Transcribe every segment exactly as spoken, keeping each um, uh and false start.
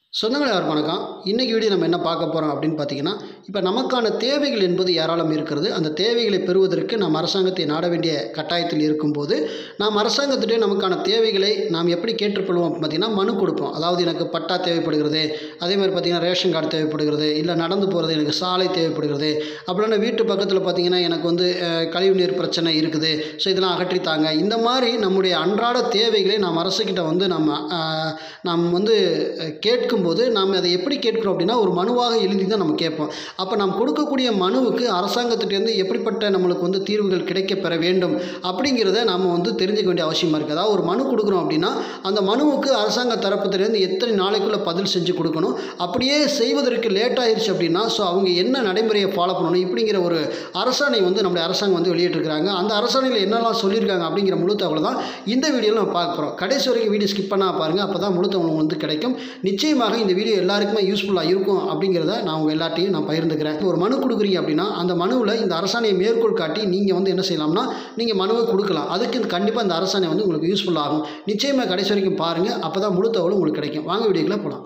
சொந்தங்கள் யாருக்கு வணக்கம். இன்றைக்கி வீடியோ நம்ம என்ன பார்க்க போகிறோம் அப்படின்னு பார்த்தீங்கன்னா, இப்போ நமக்கான தேவைகள் என்பது ஏராளம் இருக்கிறது. அந்த தேவைகளை பெறுவதற்கு நாம் அரசாங்கத்தை நாட வேண்டிய கட்டாயத்தில் இருக்கும்போது, நாம் அரசாங்கத்திட்டே நமக்கான தேவைகளை நாம் எப்படி கேட்டுக்கொள்வோம் அப்படின்னு பார்த்தீங்கன்னா, மனு கொடுப்போம். அதாவது எனக்கு பட்டா தேவைப்படுகிறது, அதே மாதிரி பார்த்திங்கன்னா ரேஷன் கார்டு தேவைப்படுகிறது, இல்லை நடந்து போகிறது எனக்கு சாலை தேவைப்படுகிறது, அப்படின்னா வீட்டு பக்கத்தில் பார்த்திங்கன்னா எனக்கு வந்து கழிவுநீர் பிரச்சனை இருக்குது, ஸோ இதெல்லாம் அகற்றித்தாங்க. இந்த மாதிரி நம்முடைய அன்றாட தேவைகளை நாம் அரசுக்கிட்ட வந்து நம்ம நாம் வந்து கேட்கும் போது நாம் அதை எப்படி கேட்கிறோம் அப்படின்னா, ஒரு மனுவாக எழுதி தான் நம்ம கேட்போம். அப்போ நாம் கொடுக்கக்கூடிய மனுவுக்கு அரசாங்கத்திட்டேருந்து எப்படிப்பட்ட நம்மளுக்கு வந்து தீர்வுகள் கிடைக்க பெற வேண்டும் அப்படிங்கிறத நாம் வந்து தெரிஞ்சுக்க வேண்டிய அவசியமாக இருக்குது. அதாவது ஒரு மனு கொடுக்குறோம் அப்படின்னா, அந்த மனுவுக்கு அரசாங்க தரப்புலேருந்து எத்தனை நாளைக்குள்ளே பதில் செஞ்சு கொடுக்கணும், அப்படியே செய்வதற்கு லேட் ஆயிடுச்சு அப்படின்னா ஸோ அவங்க என்ன நடைமுறையை ஃபாலோ பண்ணணும் இப்படிங்கிற ஒரு அரசாணை வந்து நம்முடைய அரசாங்கம் வந்து வெளியிட்டிருக்கிறாங்க. அந்த அரசாணையில் என்னெல்லாம் சொல்லியிருக்காங்க அப்படிங்கிற முழு தகவல் தான் இந்த வீடியோவில் நம்ம பார்க்க போகிறோம். கடைசி வரைக்கும் வீடியோ ஸ்கிப் பண்ணால் பாருங்கள், அப்போ தான் முழு தகவல் வந்து கிடைக்கும். நிச்சயமாக இந்த வீடியோ எல்லாருக்குமே யூஸ்ஃபுல்லாக இருக்கும் அப்படிங்கிறத நான் உங்கள் எல்லாத்தையும் நான் பகிர்ந்துக்கிறேன். ஒரு மனு கொடுக்குறீங்க அப்படின்னா, அந்த மனுவில் இந்த அரசாணையை மேற்கோள் காட்டி நீங்கள் வந்து என்ன செய்யலாம்னா, நீங்கள் மனுவை கொடுக்கலாம். அதுக்கு கண்டிப்பாக இந்த அரசாணை வந்து உங்களுக்கு யூஸ்ஃபுல்லாகும். நிச்சயமாக கடைசி வரைக்கும் பாருங்கள், அப்போ தான் முழு தகவலும் உங்களுக்கு கிடைக்கும். வாங்க வீடியோக்குள்ளே போகலாம்.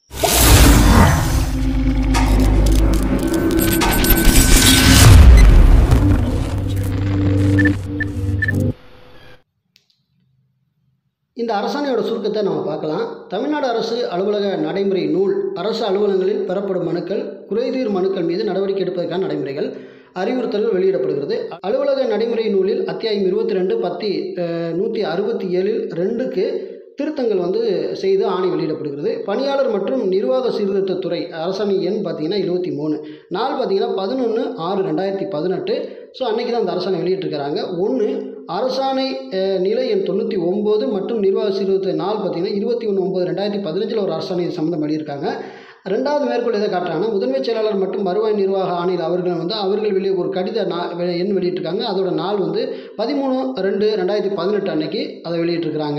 இந்த அரசாணையோட சுருக்கத்தை நம்ம பார்க்கலாம். தமிழ்நாடு அரசு அலுவலக நடைமுறை நூல் அரசு அலுவலகங்களில் பெறப்படும் மனுக்கள், குறைதீர் மனுக்கள் மீது நடவடிக்கை எடுப்பதற்கான நடைமுறைகள், அறிவுறுத்தல்கள் வெளியிடப்படுகிறது. அலுவலக நடைமுறை நூலில் அத்தியாயம் இருபத்தி ரெண்டு பத்தி நூற்றி அறுபத்தி ஏழில் ரெண்டுக்கு திருத்தங்கள் வந்து செய்து ஆணை வெளியிடப்படுகிறது. பணியாளர் மற்றும் நிர்வாக சீர்திருத்தத்துறை அரசாணை எண் பார்த்திங்கன்னா இருபத்தி மூணு நாள் பார்த்திங்கன்னா பதினொன்று ஆறு ரெண்டாயிரத்தி பதினெட்டு ஸோ அன்றைக்கி தான் அந்த அரசாணை வெளியிட்டிருக்கிறாங்க. ஒன்று அரசாணை நிலை எண் தொண்ணூற்றி ஒம்பது மற்றும் நிர்வாக சீர்திருத்த நாள் பார்த்திங்கன்னா இருபத்தி ஒன்று ஒம்பது ரெண்டாயிரத்தி பதினஞ்சில் ஒரு அரசாணை சம்மந்தம் வெளியிருக்காங்க. ரெண்டாவது மேற்கோள் எதை காட்டுறாங்கன்னா, முதன்மைச் செயலாளர் மற்றும் வருவாய் நிர்வாக ஆணையர் அவர்கள் வந்து அவர்கள் வெளியே ஒரு கடித நா எண் வெளியிட்டிருக்காங்க. அதோட நாள் வந்து பதிமூணு ரெண்டு ரெண்டாயிரத்தி பதினெட்டு அன்னைக்கு அதை வெளியிட்டிருக்கிறாங்க.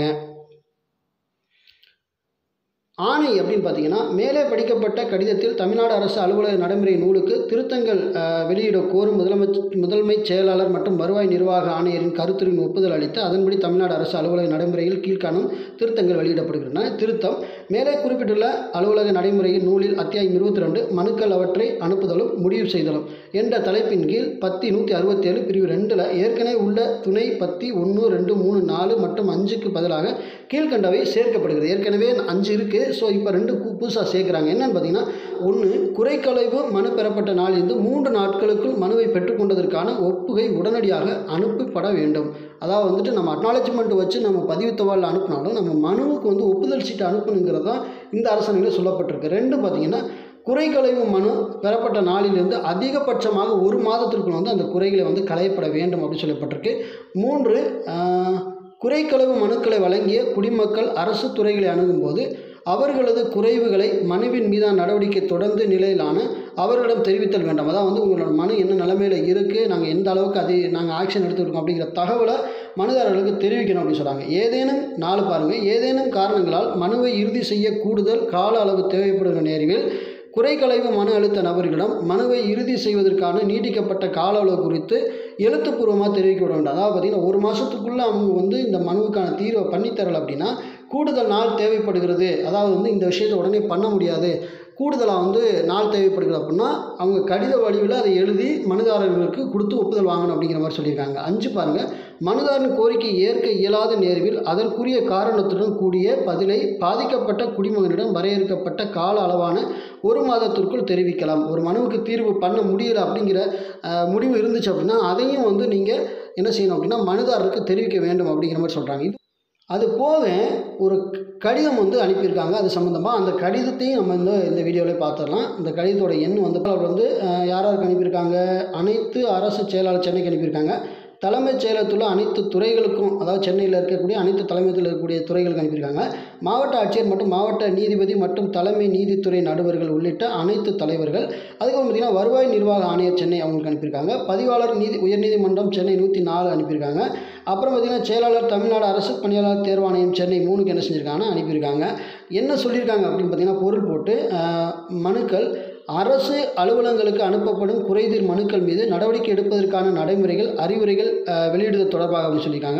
ஆணை அப்படின்னு பார்த்தீங்கன்னா, மேலே படிக்கப்பட்ட கடிதத்தில் தமிழ்நாடு அரசு அலுவலக நடைமுறை நூலுக்கு திருத்தங்கள் வெளியிட கோரும் முதலமை முதன்மைச் செயலாளர் மற்றும் வருவாய் நிர்வாக ஆணையரின் கருத்துரின் ஒப்புதல் அளித்து அதன்படி தமிழ்நாடு அரசு அலுவலக நடைமுறையில் கீழ்காணும் திருத்தங்கள் வெளியிடப்படுகின்றன. திருத்தம்: மேலே குறிப்பிட்டுள்ள அலுவலக நடைமுறையின் நூலில் அத்தியாயம் இருபத்தி ரெண்டு மனுக்கள் அவற்றை அனுப்புதலும் முடிவு செய்தலும் என்ற தலைப்பின் கீழ் பத்தி நூற்றி அறுபத்தி ஏழு பிரிவு ரெண்டில் ஏற்கனவே உள்ள துணை பத்தி ஒன்று ரெண்டு மூணு நாலு மற்றும் அஞ்சுக்கு பதிலாக கீழ்கண்டவை சேர்க்கப்படுகிறது. ஏற்கனவே அஞ்சு இருக்குது, ஸோ இப்போ ரெண்டு புதுசாக சேர்க்குறாங்க. என்னென்னு பார்த்தீங்கன்னா, ஒன்று குறைக்கலைவு மனு பெறப்பட்ட நாளிலிருந்து மூன்று நாட்களுக்குள் மனுவை பெற்றுக்கொண்டதற்கான ஒப்புகை உடனடியாக அனுப்பப்பட வேண்டும். அதாவது வந்துட்டு நம்ம அக்னாலஜ்மெண்ட் வச்சு நம்ம பதிவு தபாலில் அனுப்பினாலும் நம்ம மனுவுக்கு வந்து ஒப்புதல் சீட்டு அனுப்பணுங்கிறது தான் இந்த அரசாணையில் சொல்லப்பட்டிருக்கு. ரெண்டு பார்த்திங்கன்னா, குறைக்கலைவு மனு பெறப்பட்ட நாளிலிருந்து அதிகபட்சமாக ஒரு மாதத்திற்குள் வந்து அந்த குறைகளை வந்து களையப்பட வேண்டும் அப்படின்னு சொல்லப்பட்டிருக்கு. மூன்று குறைக்கலைவு மனுக்களை வழங்கிய குடிமக்கள் அரசு துறைகளை அணுகும்போது அவர்களது குறைவுகளை மனுவின் மீதான நடவடிக்கை தொடர்ந்து நிலையிலான அவர்களிடம் தெரிவித்தல் வேண்டும். அதாவது வந்து உங்களோட மனு என்ன நிலைமையில் இருக்குது, நாங்கள் எந்த அளவுக்கு அதை நாங்கள் ஆக்ஷன் எடுத்துருக்கோம் அப்படிங்கிற தகவலை மனுதாரர்களுக்கு தெரிவிக்கணும் அப்படின்னு சொல்கிறாங்க. ஏதேனும் நாலு பாருங்கள், ஏதேனும் காரணங்களால் மனுவை இறுதி செய்ய கூடுதல் கால அளவு தேவைப்படுகிற நேரத்தில் குறைக்கலைவு மனு அளித்த நபர்களிடம் மனுவை இறுதி செய்வதற்கான நீட்டிக்கப்பட்ட கால அளவு குறித்து எழுத்துப்பூர்வமாக தெரிவிக்க விட வேண்டும். அதாவது பார்த்திங்கன்னா, ஒரு மாதத்துக்குள்ளே அவங்க வந்து இந்த மனுவுக்கான தீர்வை பண்ணித்தரலை அப்படின்னா கூடுதல் நாள் தேவைப்படுகிறது, அதாவது வந்து இந்த விஷயத்தை உடனே பண்ண முடியாது, கூடுதலாக வந்து நாள் தேவைப்படுகிறது அப்படின்னா அவங்க கடித வடிவில் அதை எழுதி மனுதாரர்களுக்கு கொடுத்து ஒப்புதல் வாங்கணும் அப்படிங்கிற மாதிரி சொல்லியிருக்காங்க. அஞ்சு பாருங்கள், மனுதாரன் கோரிக்கை ஏற்க இயலாத நேர்வில் அதற்குரிய காரணத்துடன் கூடிய பதிலை பாதிக்கப்பட்ட குடிமகனிடம் வரையறுக்கப்பட்ட கால அளவான ஒரு மாதத்திற்குள் தெரிவிக்கலாம். ஒரு மனுவுக்கு தீர்வு பண்ண முடியலை அப்படிங்கிற முடிவு இருந்துச்சு அப்படின்னா அதையும் வந்து நீங்கள் என்ன செய்யணும் அப்படின்னா மனுதாரருக்கு தெரிவிக்க வேண்டும் அப்படிங்கிற மாதிரி சொல்கிறாங்க. அது போக ஒரு கடிதம் வந்து அனுப்பியிருக்காங்க அது சம்மந்தமாக. அந்த கடிதத்தையும் நம்ம இந்த இந்த வீடியோவில் பார்த்துடலாம். இந்த கடிதத்தோட எண் வந்து அவர் வந்து யாராருக்கு அனுப்பியிருக்காங்க, அனைத்து அரசு செயலாளர் சென்னைக்கு அனுப்பியிருக்காங்க. தலைமைச் செயலகத்தில் அனைத்து துறைகளுக்கும், அதாவது சென்னையில் இருக்கக்கூடிய அனைத்து தலைமையில் இருக்கக்கூடிய துறைகளுக்கு அனுப்பியிருக்காங்க. மாவட்ட ஆட்சியர் மற்றும் மாவட்ட நீதிபதி மற்றும் தலைமை நீதித்துறை நடுவர்கள் உள்ளிட்ட அனைத்து தலைவர்கள். அதுக்கப்புறம் பார்த்திங்கன்னா வருவாய் நிர்வாக ஆணையர் சென்னை அவங்களுக்கு அனுப்பியிருக்காங்க. பதிவாளர் நீதி உயர்நீதிமன்றம் சென்னை நூற்றி நாலு அனுப்பியிருக்காங்க. அப்புறம் பார்த்திங்கன்னா செயலாளர் தமிழ்நாடு அரசு பணியாளர் தேர்வாணையம் சென்னை மூணுக்கு என்ன செஞ்சுருக்காங்கன்னா அனுப்பியிருக்காங்க. என்ன சொல்லியிருக்காங்க அப்படின்னு பார்த்திங்கன்னா, பொருள் போட்டு மனுக்கள் அரசு அலுவலகங்களுக்கு அனுப்பப்படும் குறைதீர் மனுக்கள் மீது நடவடிக்கை எடுப்பதற்கான நடைமுறைகள் அறிவுரைகள் வெளியிடுவது தொடர்பாக அப்படின்னு சொல்லியிருக்காங்க.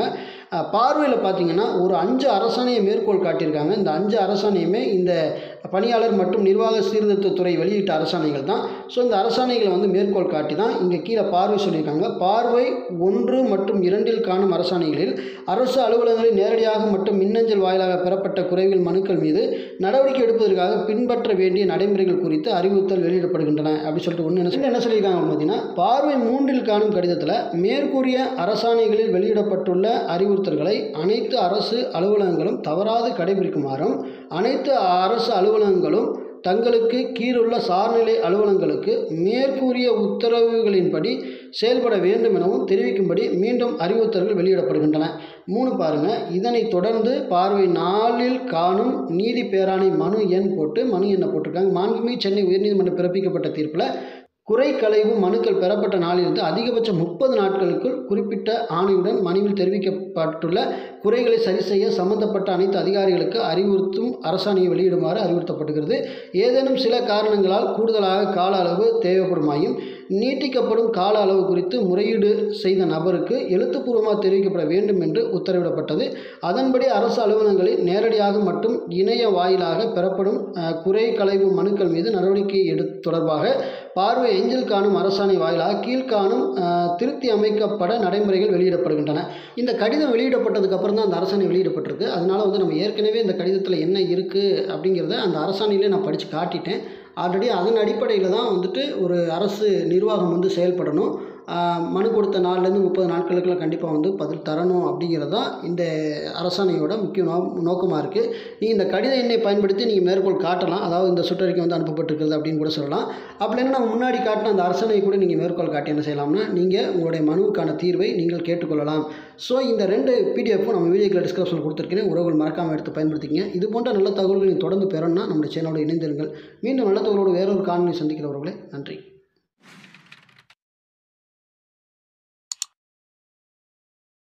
பார்வையில் பார்த்திங்கன்னா ஒரு அஞ்சு அரசாணையை மேற்கோள் காட்டியிருக்காங்க. இந்த அஞ்சு அரசாணையுமே இந்த பணியாளர் மற்றும் நிர்வாக சீர்திருத்தத்துறை வெளியிட்ட அரசாணைகள் தான். ஸோ இந்த அரசாணைகளை வந்து மேற்கோள் காட்டி தான் இங்கே கீழே பார்வை சொல்லியிருக்காங்க. பார்வை ஒன்று மற்றும் இரண்டில் காணும் அரசாணைகளில் அரசு அலுவலகங்களில் நேரடியாக மற்றும் மின்னஞ்சல் வாயிலாக பெறப்பட்ட குறைகள் மனுக்கள் மீது நடவடிக்கை எடுப்பதற்காக பின்பற்ற வேண்டிய நடைமுறைகள் குறித்து அறிவுறுத்தல் வெளியிடப்படுகின்றன அப்படின்னு சொல்லிட்டு ஒன்று என்ன என்ன சொல்லியிருக்காங்க பார்த்தீங்கன்னா, பார்வை மூன்றில் காணும் கடிதத்தில் மேற்கூறிய அரசாணைகளில் வெளியிடப்பட்டுள்ள அறிவுறுத்தல்களை அனைத்து அரசு அலுவலகங்களும் தவறாது கடைபிடிக்குமாறும் அனைத்து அரசு அலுவலகங்களும் தங்களுக்கு கீழுள்ள சார்நிலை அலுவலகங்களுக்கு மேற்கூறிய உத்தரவுகளின்படி செயல்பட வேண்டும் எனவும் தெரிவிக்கும்படி மீண்டும் அறிவுறுத்தல்கள் வெளியிடப்படுகின்றன. மூணு பாருங்கள். இதனைத் தொடர்ந்து பார்வை நாலில் காணும் நீதி பேராணை மனு எண் போட்டு மனு எண்ணை போட்டிருக்காங்க. மாண்புமிகு சென்னை உயர்நீதிமன்றம் பிறப்பிக்கப்பட்ட தீர்ப்பில் குறை களைவு மனுக்கள் பெறப்பட்ட நாளிலிருந்து அதிகபட்சம் முப்பது நாட்களுக்குள் குறிப்பிட்ட ஆணையுடன் மனுவில் தெரிவிக்கப்பட்டுள்ள குறைகளை சரி செய்ய சம்பந்தப்பட்ட அனைத்து அதிகாரிகளுக்கு அறிவுறுத்தும் அரசாணையை வெளியிடுமாறு அறிவுறுத்தப்படுகிறது. ஏதேனும் சில காரணங்களால் கூடுதலாக கால அளவு தேவைப்படுமாயும் நீட்டிக்கப்படும் கால அளவு குறித்து முறையீடு செய்த நபருக்கு எழுத்துப்பூர்வமாக தெரிவிக்கப்பட வேண்டும் என்று உத்தரவிடப்பட்டது. அதன்படி அரசு அலுவலகங்களில் நேரடியாக மற்றும் இணைய வாயிலாக பெறப்படும் குறை களைவு மனுக்கள் மீது நடவடிக்கை எடு தொடர்பாக பார்வை எஞ்சில் காணும் அரசாணை வாயிலாக கீழ்காணும் திருத்தி அமைக்கப்பட நடைமுறைகள் வெளியிடப்படுகின்றன. இந்த கடிதம் வெளியிடப்பட்டதுக்கு அப்புறம் தான் அந்த அரசாணை வெளியிடப்பட்டிருக்கு. அதனால் வந்து நம்ம ஏற்கனவே இந்த கடிதத்தில் என்ன இருக்குது அப்படிங்கிறத அந்த அரசாணையிலே நான் படித்து காட்டிட்டேன். ஆல்ரெடி அதன் அடிப்படையில் தான் வந்துட்டு ஒரு அரசு நிர்வாகம் வந்து செயல்படணும். மனு கொடுத்த நாள்லேருந்து முப்பது நாட்களுக்குள்ள கண்டிப்பாக வந்து பதில் தரணும் அப்படிங்கிறது தான் இந்த அரசாணையோட முக்கிய நோ நோக்கமாக இருக்குது. நீங்கள் இந்த கடித எண்ணை பயன்படுத்தி நீங்கள் மேற்கோள் காட்டலாம். அதாவது இந்த சுற்றறிக்கை வந்து அனுப்பப்பட்டிருக்கிறது அப்படின்னு கூட சொல்லலாம். அப்படி இல்லைன்னா நம்ம முன்னாடி காட்டின அந்த அரசாணையை கூட நீங்கள் மேற்கோள் காட்டி என்ன செய்யலாம்னா நீங்கள் உங்களுடைய மனுவுக்கான தீர்வை நீங்கள் கேட்டுக்கொள்ளலாம். ஸோ இந்த ரெண்டு பிடிஎஃப்பும் நம்ம வீடியோக்களை டிஸ்கிரிப்ஷனில் கொடுத்துருக்கேன். உறவுகள் மறக்காமல் எடுத்து பயன்படுத்திக்கங்க. இது போன்ற நல்ல தகவல்கள் நீங்கள் தொடர்ந்து பெறணும்னா நம்முடைய சேனலோடு இணைந்திருங்கள். மீண்டும் நல்ல தகவலோடு வேறொரு காணொளி சந்திக்கிறவர்களே, நன்றி.